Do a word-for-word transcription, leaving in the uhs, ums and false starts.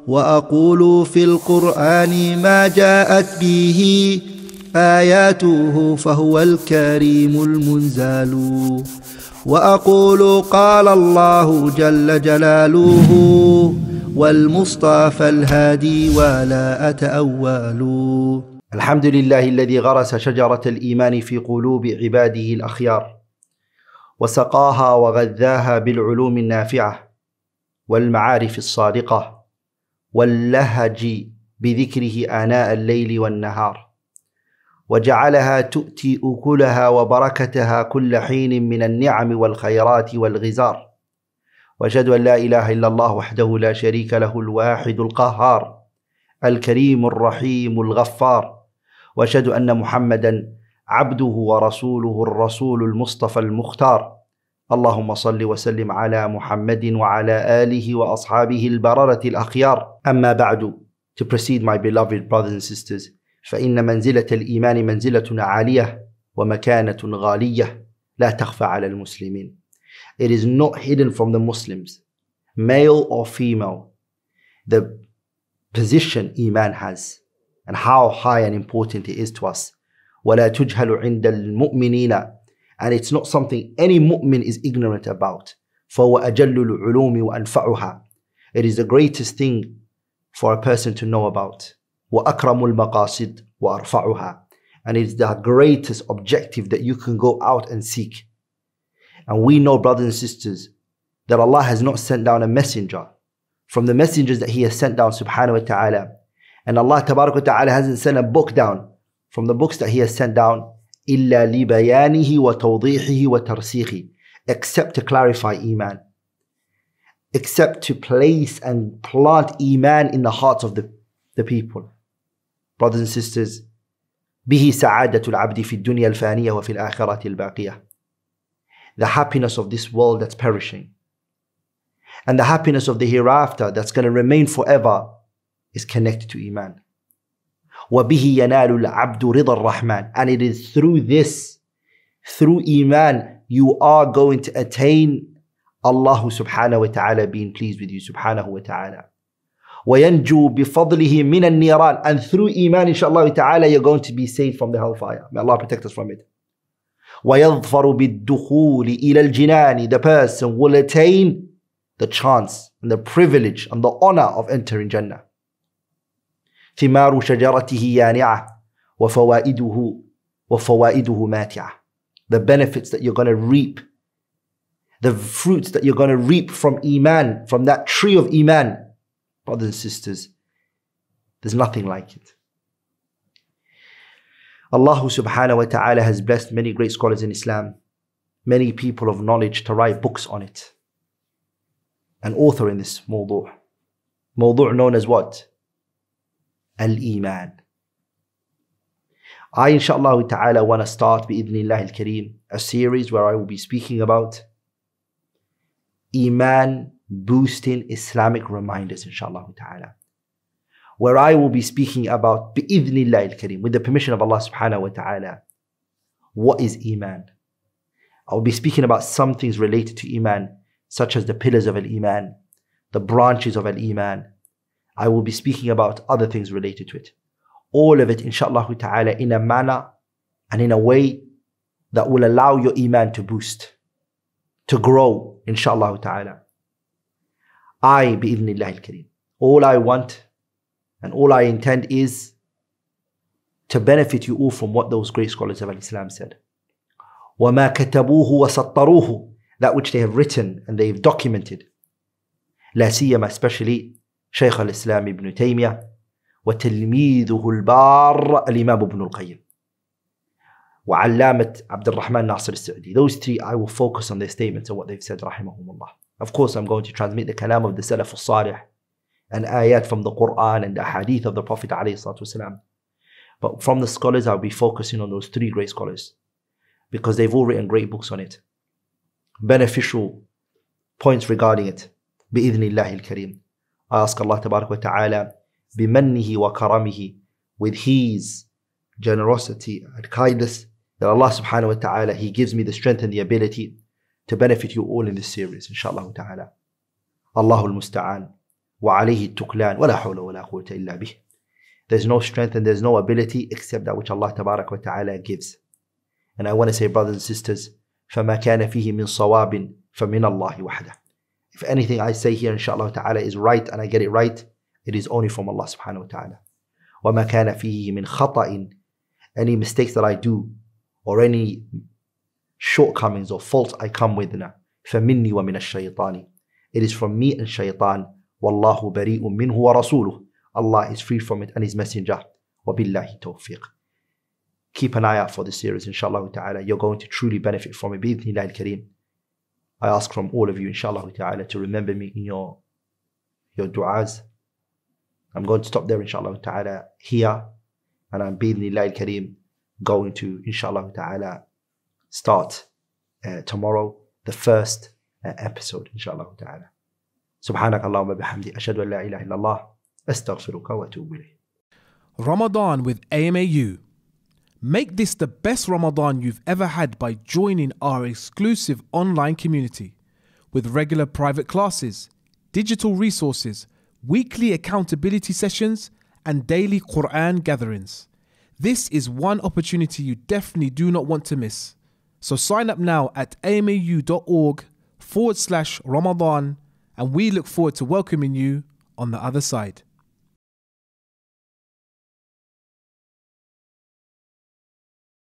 وأقول في القرآن ما جاءت به آياته فهو الكريم المنزال وأقول قال الله جل جلاله والمصطفى الهادي ولا أتأول. الحمد لله الذي غرس شجرة الإيمان في قلوب عباده الأخيار وسقاها وغذاها بالعلوم النافعة والمعارف الصادقة واللهج بذكره آناء الليل والنهار، وجعلها تؤتي أكلها وبركتها كل حين من النعم والخيرات والغزار. وأشهد أن لا إله إلا الله وحده لا شريك له الواحد القهار الكريم الرحيم الغفار. وأشهد أن محمدا عبده ورسوله الرسول المصطفى المختار. اللهم صل وسلم على محمد وعلى آله وأصحابه البررة الأخيار. أما بعد. To proceed, my beloved brothers and sisters, فإن منزلة الإيمان منزلة عالية ومكانة غالية لا تخفى على المسلمين. It is not hidden from the Muslims, male or female, the position Iman has and how high and important it is to us. ولا تجهل عند المؤمنين, and it's not something any mu'min is ignorant about. فهو أجل العلوم وأنفعها. It is the greatest thing for a person to know about. وأكرم المقاصد وأرفعها, and it is the greatest objective that you can go out and seek. And we know, brothers and sisters, that Allah has not sent down a messenger from the messengers that He has sent down, subhanahu wa ta'ala. And Allah tabarak wa ta'ala hasn't sent a book down from the books that He has sent down, إِلَّا لِبَيَانِهِ وَتَوْضِيحِهِ وَتَرْسِيخِهِ, except to clarify Iman, except to place and plant Iman in the hearts of the, the people. Brothers and sisters, بِهِ سَعَادَةُ الْعَبْدِ فِي الدُّنْيَا الْفَانِيَةِ وَفِي الْآخِرَةِ الْبَاقِيَةِ. The happiness of this world that's perishing and the happiness of the hereafter that's going to remain forever is connected to Iman. وَبِهِ يَنَالُ الْعَبْدُ رِضَى الرَّحْمَنِ, and it is through this, through Iman, you are going to attain Allah subhanahu wa ta'ala being pleased with you, subhanahu wa ta'ala. وَيَنْجُو بِفَضْلِهِ مِنَ النِّيرَانِ, and through Iman, inshaAllah ta'ala, you're going to be saved from the hellfire. May Allah protect us from it. وَيَظْفَرُ بِالدُّخُولِ إِلَى الْجِنَانِ, the person will attain the chance and the privilege and the honor of entering Jannah. ثِمَارُ شَجَرَتِهِ يَانِعَةٌ وَفَوَائِدُهُ وَفَوَائِدُهُ مَاتِعَةٌ. The benefits that you're going to reap, the fruits that you're going to reap from Iman, from that tree of Iman, brothers and sisters, there's nothing like it. Allah subhanahu wa ta'ala has blessed many great scholars in Islam, many people of knowledge, to write books on it. An author in this mawdu', mawdu' known as what? Al-Iman. I inshaAllah ta'ala want to start bi'idhnillah al-kareem a series where I will be speaking about Iman boosting Islamic reminders, inshaAllah ta'ala, where I will be speaking about bi'idhnillah al-kareem, with the permission of Allah subhanahu wa ta'ala, what is Iman. I will be speaking about some things related to Iman, such as the pillars of Al-Iman, the branches of Al-Iman. I will be speaking about other things related to it. All of it, inshaAllah ta'ala, in a manner and in a way that will allow your Iman to boost, to grow, inshaAllah ta'ala. I, bi'idhnillah al-kareem, all I want and all I intend is to benefit you all from what those great scholars of Islam said. وَمَا كَتَبُوهُ وَسَطَّرُوهُ, that which they have written and they've documented. لَا سِيَّمَا, especially Shaykh al-Islam ibn Taymiyyah, وَتَلْمِيذُهُ الْبَارَّ الْإِمَامُ ibn al-Qayyim, وَعَلَّامَةُ Abdulrahman Hassan al-Sa'di. Those three, I will focus on their statements and what they've said, rahimahumullah. Of course, I'm going to transmit the kalam of the Salaf al-Salih and ayat from the Qur'an and the hadith of the Prophet ﷺ. But from the scholars, I'll be focusing on those three great scholars because they've all written great books on it, beneficial points regarding it. Bi'idhnillah al-kareem. I ask Allah tabarak wa ta'ala, bimannihi wa karamihi, with His generosity and kindness, that Allah subhanahu wa ta'ala, He gives me the strength and the ability to benefit you all in this series, inshaAllah ta'ala. Allahul Musta'an. وعليه التكلان ولا حول ولا قوة إلا به. There's no strength and there's no ability except that which Allah Tabarak wa Ta'ala gives. And I want to say, brothers and sisters, فَمَا كَانَ فِيهِ مِنْ صَوَابٍ فَمِنَ اللَّهِ وَحْدَهُ. If anything I say here, inshallah ta'ala, is right and I get it right, it is only from Allah subhanahu wa ta'ala. وَمَا كَانَ فِيهِ مِنْ خَطَئٍ. Any mistakes that I do, or any shortcomings or faults I come with, فَمِنِّي وَمِنَ الشَّيْطَانِ. It is from me and shaitan. وَاللَّهُ بَرِيءٌ مِّنْهُ وَرَسُولُهُ. Allah is free from it and His Messenger. وَبِاللَّهِ tawfiq. Keep an eye out for this series, inshallah ta'ala. You're going to truly benefit from it. Bi-idhnillah al-kareem. I ask from all of you, inshallah ta'ala, to remember me in your, your du'as. I'm going to stop there, inshallah ta'ala, here. And I'm, bi-idhnillah al-kareem, going to, inshallah ta'ala, start uh, tomorrow, the first uh, episode, inshallah ta'ala. سبحانك اللهم وبحمدك أشهد أن لا إله إلا الله أستغفرك وأتوب إليك. Ramadan with A M A U. Make this the best Ramadan you've ever had by joining our exclusive online community with regular private classes, digital resources, weekly accountability sessions, and daily Qur'an gatherings. This is one opportunity you definitely do not want to miss. So sign up now at amau.org forward slash Ramadan, and we look forward to welcoming you on the other side.